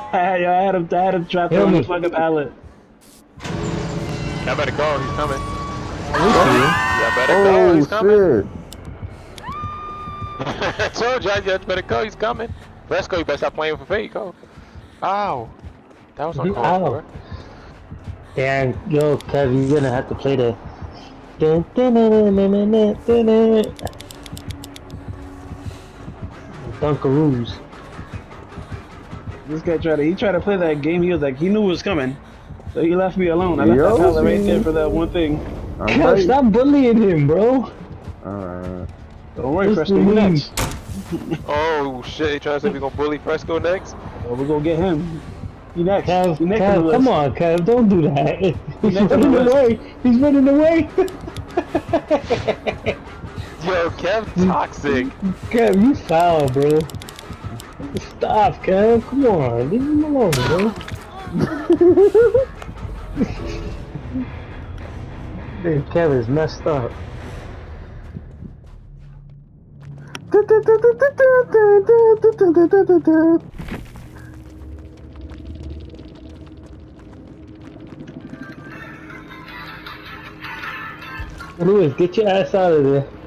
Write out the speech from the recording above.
I had him trapped Heal on me. the fucking pallet. Y'all better go. He's coming. We see him. Y'all better go. Oh He's coming. shit! I told y'all, you better go. He's coming. Fresco, you better stop playing for fake. Go. Ow. That was uncalled Ow. for. Damn, yo, Kev, you're gonna have to play the. Dunkaroos. This guy tried to play that game. He was like, he knew it was coming. So he left me alone. I left that Yo, pallet right there for that one thing. I'm Kev, right. stop bullying him, bro. Don't worry, What's Fresco, the you name? next. Oh shit, he trying to say we gonna bully Fresco next? Well, we're gonna get him. He next. Kev, He next on the Kev, list. come on, Kev, don't do that. He's next on the running list. away. He's running away. Yo, Kev toxic. Kev, you foul, bro. Stop, Kev. Come on, leave him alone, bro. Dude, Kev is messed up. Lewis, get your ass out of there.